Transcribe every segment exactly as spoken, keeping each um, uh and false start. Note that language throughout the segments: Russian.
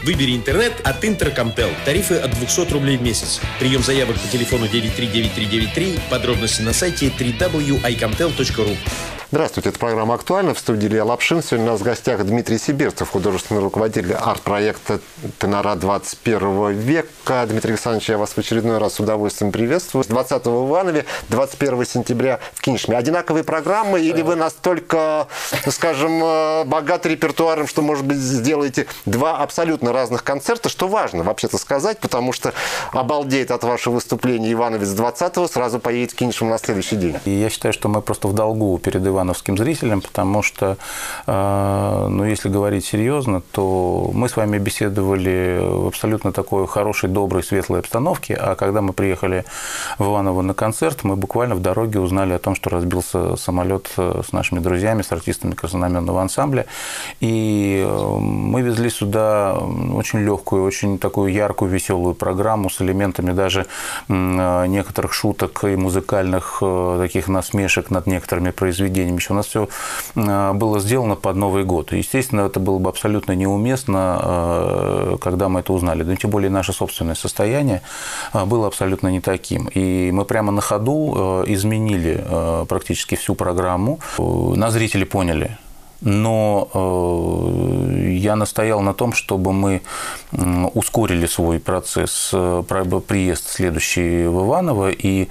Выбери интернет от Интеркомтел. Тарифы от двухсот рублей в месяц. Прием заявок по телефону девять три девять три девять три. Подробности на сайте дабл ю дабл ю дабл ю точка ай комтел точка ру. Здравствуйте, это программа «Актуально». В студии Илья Лапшин. Сегодня у нас в гостях Дмитрий Сибирцев, художественный руководитель арт-проекта «Тенора двадцать первого века». Дмитрий Александрович, я вас в очередной раз с удовольствием приветствую. двадцатого в Иванове, двадцать первого сентября в Кинешме. Одинаковые программы или вы настолько, скажем, богаты репертуаром, что, может быть, сделаете два абсолютно разных концерта, что важно вообще-то сказать, потому что обалдеет от вашего выступления ивановец двадцатого, сразу поедет в Кинешму на следующий день. И я считаю, что мы просто в долгу перед ивановским зрителям, потому что, э, ну, если говорить серьезно, то мы с вами беседовали в абсолютно такой хорошей, доброй, светлой обстановке, а когда мы приехали в Иваново на концерт, мы буквально в дороге узнали о том, что разбился самолет с нашими друзьями, с артистами краснознаменного ансамбля, и мы везли сюда очень легкую, очень такую яркую, веселую программу с элементами даже некоторых шуток и музыкальных таких насмешек над некоторыми произведениями. Еще у нас все было сделано под Новый год. И, естественно, это было бы абсолютно неуместно, когда мы это узнали. Да, тем более наше собственное состояние было абсолютно не таким. И мы прямо на ходу изменили практически всю программу. Нас зрители поняли. Но э, я настоял на том, чтобы мы ускорили свой процесс, приезд следующий в Иваново, и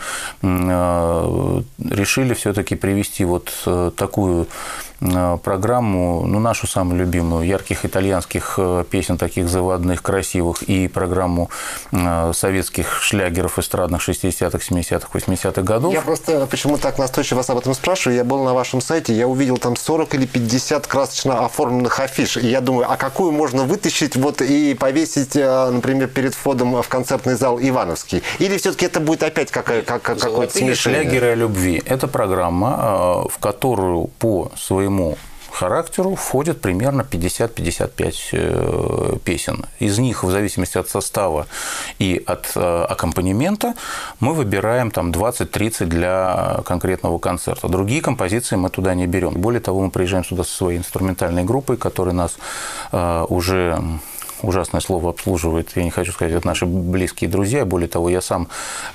э, решили все-таки привести вот такую программу, ну, нашу самую любимую, ярких итальянских песен, таких заводных, красивых, и программу советских шлягеров эстрадных шестидесятых, семидесятых, восьмидесятых годов. Я просто почему так настойчиво вас об этом спрашиваю. Я был на вашем сайте, я увидел там сорок или пятьдесят красочно оформленных афиш. И я думаю, а какую можно вытащить вот и повесить, например, перед входом в концертный зал Ивановский? Или все-таки это будет опять какая, как, какое-то смешение? Шлягеры о любви. Это программа, в которую по своему характеру входит примерно пятьдесят-пятьдесят пять песен. Из них, в зависимости от состава и от аккомпанемента, мы выбираем там двадцать-тридцать для конкретного концерта. Другие композиции мы туда не берем. Более того, мы приезжаем сюда со своей инструментальной группой, которая нас уже... ужасное слово обслуживает, я не хочу сказать, это наши близкие друзья. Более того, я сам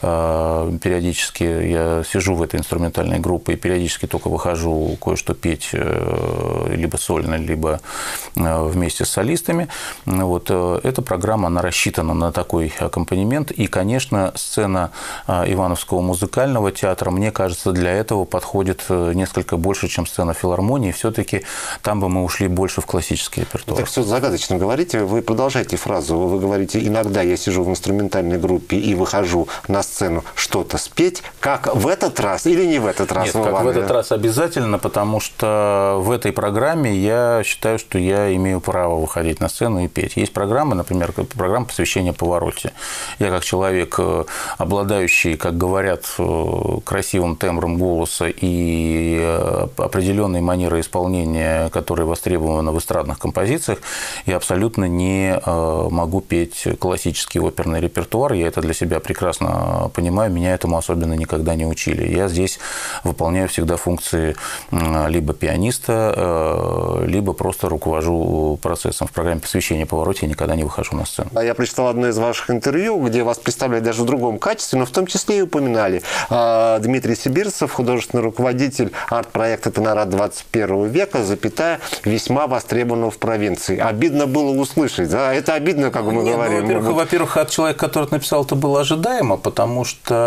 э, периодически я сижу в этой инструментальной группе и периодически только выхожу кое-что петь э, либо сольно, либо э, вместе с солистами. Вот, э, эта программа, она рассчитана на такой аккомпанемент. И, конечно, сцена э, Ивановского музыкального театра, мне кажется, для этого подходит несколько больше, чем сцена филармонии. Все-таки там бы мы ушли больше в классический репертуар. Так все загадочно говорите. Вы продолжайте фразу. Вы говорите, иногда я сижу в инструментальной группе и выхожу на сцену что-то спеть. Как в этот раз или не в этот раз? Нет, как в этот раз обязательно, потому что в этой программе я считаю, что я имею право выходить на сцену и петь. Есть программы, например, программа посвящения Паваротти. Я как человек, обладающий, как говорят, красивым тембром голоса и определенной манерой исполнения, которая востребована в эстрадных композициях, я абсолютно не могу петь классический оперный репертуар. Я это для себя прекрасно понимаю. Меня этому особенно никогда не учили. Я здесь выполняю всегда функции либо пианиста, либо просто руковожу процессом. В программе посвящения Паваротти я никогда не выхожу на сцену. Я прочитал одно из ваших интервью, где вас представляли даже в другом качестве, но в том числе и упоминали Дмитрий Сибирцев, художественный руководитель арт-проекта «Тенора двадцать первого века», запятая, весьма востребованного в провинции. Обидно было услышать. Да, это обидно, как мы Нет, говорим. Ну, во-первых, во-первых, от человека, который это написал, это было ожидаемо, потому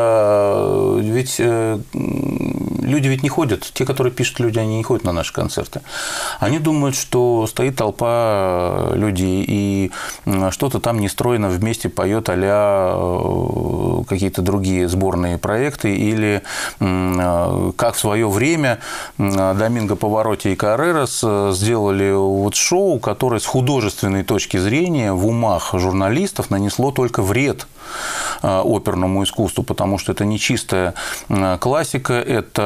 что ведь э, люди ведь не ходят, те, которые пишут люди, они не ходят на наши концерты. Они думают, что стоит толпа людей и что-то там нестройно вместе поет а-ля какие-то другие сборные проекты, или как в свое время Доминго Паваротти и Каррерас сделали вот шоу, которое с художественной точки зрения в умах журналистов нанесло только вред оперному искусству, потому что это не чистая классика, это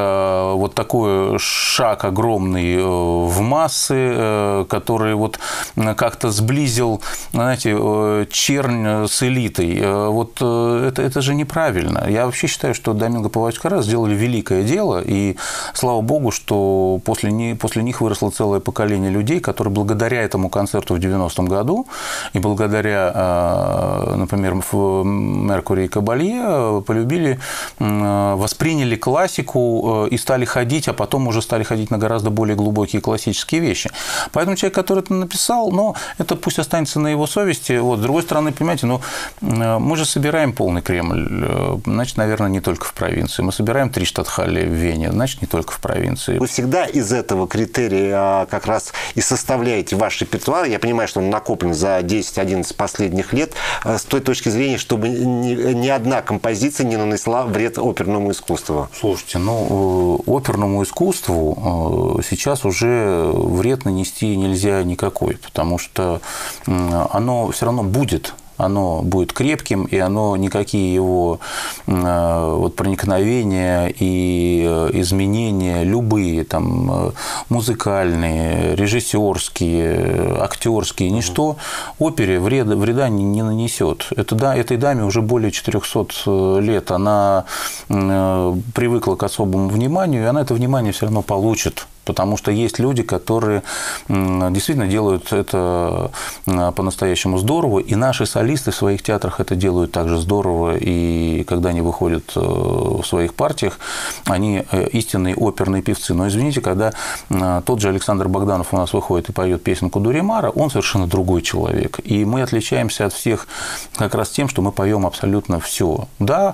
вот такой шаг огромный в массы, который вот как-то сблизил, знаете, чернь с элитой. Вот это, это же неправильно. Я вообще считаю, что Доминго Павлович-Каррера сделали великое дело, и слава богу, что после них, после них выросло целое поколение людей, которые благодаря этому концерту в девяностом году и благодаря, например, Меркури и Кабалье полюбили, восприняли классику и стали ходить, а потом уже стали ходить на гораздо более глубокие классические вещи. Поэтому человек, который это написал, ну, это пусть останется на его совести. Вот. С другой стороны, понимаете, ну, мы же собираем полный Кремль, значит, наверное, не только в провинции. Мы собираем три штатхалли в Вене, значит, не только в провинции. Вы всегда из этого критерия как раз и составляете ваш репертуар. Я понимаю, что он накоплен за десять-одиннадцать последних лет с той точки зрения, чтобы ни, ни одна композиция не нанесла вред оперному искусству. Слушайте, ну, оперному искусству сейчас уже вред нанести нельзя никакой, потому что оно все равно будет. Оно будет крепким, и оно никакие его вот, проникновения и изменения, любые там музыкальные, режиссерские, актерские, ничто опере вреда, вреда не, не нанесет. Это, да, этой даме уже более четырехсот лет. Она привыкла к особому вниманию, и она это внимание все равно получит. Потому что есть люди, которые действительно делают это по-настоящему здорово, и наши солисты в своих театрах это делают также здорово, и когда они выходят в своих партиях, они истинные оперные певцы. Но извините, когда тот же Александр Богданов у нас выходит и поет песенку Дуримара, он совершенно другой человек. И мы отличаемся от всех как раз тем, что мы поем абсолютно все. Да,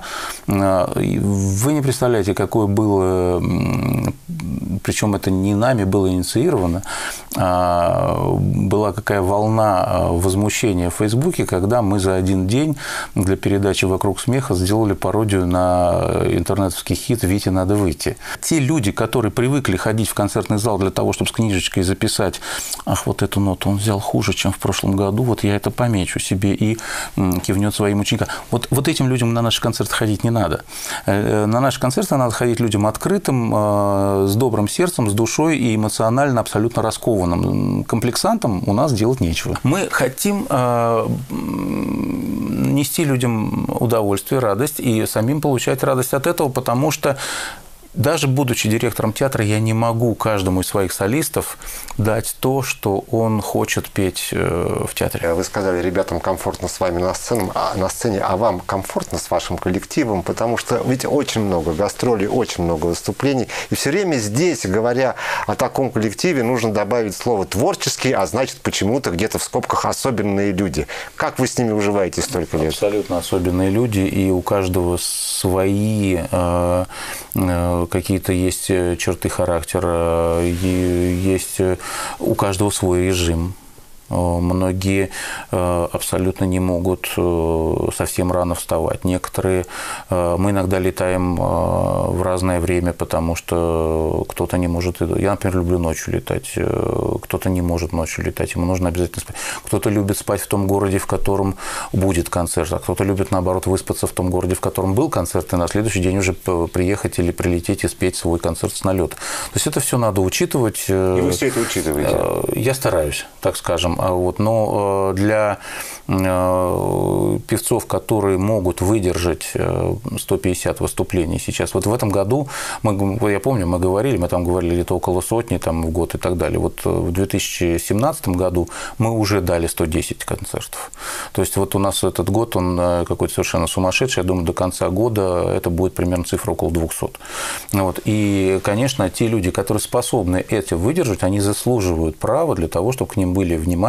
вы не представляете, какое было, причем это не не нами было инициировано, была какая волна возмущения в Фейсбуке, когда мы за один день для передачи «Вокруг смеха» сделали пародию на интернетовский хит «Вите надо выйти». Те люди, которые привыкли ходить в концертный зал для того, чтобы с книжечкой записать, ах, вот эту ноту он взял хуже, чем в прошлом году, вот я это помечу себе, и кивнет своим ученикам. Вот, вот этим людям на наши концерты ходить не надо. На наши концерты надо ходить людям открытым, с добрым сердцем, с душой и эмоционально абсолютно раскованным. Комплексантам у нас делать нечего. Мы хотим э, нести людям удовольствие, радость и самим получать радость от этого, потому что даже будучи директором театра, я не могу каждому из своих солистов дать то, что он хочет петь в театре. Вы сказали, ребятам комфортно с вами на сцене, а, на сцене, а вам комфортно с вашим коллективом, потому что ведь очень много гастролей, очень много выступлений. И все время здесь, говоря о таком коллективе, нужно добавить слово «творческий», а значит, почему-то где-то в скобках «особенные люди». Как вы с ними уживаетесь столько лет? Абсолютно особенные люди, и у каждого свои э, э, какие-то есть черты характера, есть у каждого свой режим. Многие абсолютно не могут совсем рано вставать. Некоторые мы иногда летаем в разное время, потому что кто-то не может... Я, например, люблю ночью летать. Кто-то не может ночью летать. Ему нужно обязательно спать. Кто-то любит спать в том городе, в котором будет концерт, а кто-то любит, наоборот, выспаться в том городе, в котором был концерт, и на следующий день уже приехать или прилететь и спеть свой концерт с налета. То есть это все надо учитывать. И вы все это учитываете? Я стараюсь, так скажем. Вот, но для певцов, которые могут выдержать сто пятьдесят выступлений сейчас, вот в этом году, мы, я помню, мы говорили, мы там говорили где-то около сотни там, в год и так далее. Вот в две тысячи семнадцатом году мы уже дали сто десять концертов. То есть вот у нас этот год, он какой-то совершенно сумасшедший. Я думаю, до конца года это будет примерно цифра около двухсот. Вот. И, конечно, те люди, которые способны это выдержать, они заслуживают права для того, чтобы к ним были внимательны,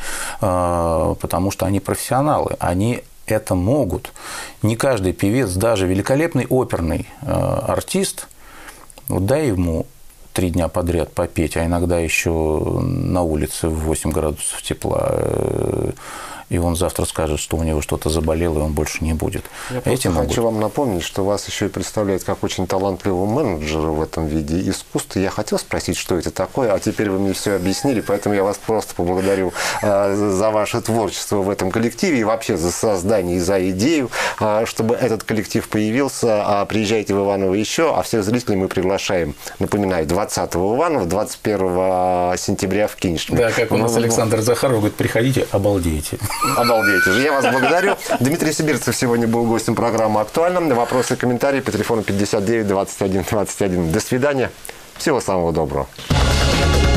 потому что они профессионалы, они это могут. Не каждый певец, даже великолепный оперный артист, вот дай ему три дня подряд попеть, а иногда еще на улице в восемь градусов тепла, и он завтра скажет, что у него что-то заболело, и он больше не будет. Я Эти хочу могут... вам напомнить, что вас еще и представляет как очень талантливого менеджера в этом виде искусства. Я хотел спросить, что это такое, а теперь вы мне все объяснили, поэтому я вас просто поблагодарю э, за ваше творчество в этом коллективе и вообще за создание и за идею, э, чтобы этот коллектив появился. А приезжайте в Иваново еще, а всех зрителей мы приглашаем, напоминаю, двадцатого в Иваново, двадцать первого сентября в Кинешме. Да, как у нас Александр Захаров говорит, приходите, обалдеете. Обалдеете же. Я вас благодарю. Дмитрий Сибирцев сегодня был гостем программы «Актуально». Вопросы и комментарии по телефону пятьдесят девять двадцать один двадцать один. До свидания. Всего самого доброго.